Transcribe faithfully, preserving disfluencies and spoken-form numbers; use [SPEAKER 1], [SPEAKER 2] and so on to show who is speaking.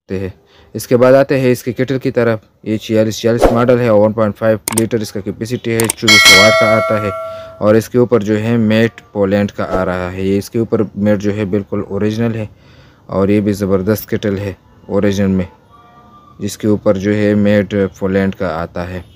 [SPEAKER 1] सकते हैं। इसके बाद आते हैं इसके केटल की तरफ। ये छियालीस छियालीस मॉडल है और वन पॉइंट फाइव लीटर इसका कैपेसिटी है, चौबीस सौ वाट का आता है। और इसके ऊपर जो है मेट पोलैंड का आ रहा है। ये इसके ऊपर मेट जो है बिल्कुल ओरिजिनल है और ये भी ज़बरदस्त केटल है ओरिजिनल में, जिसके ऊपर जो है मेट पोलैंड का आता है।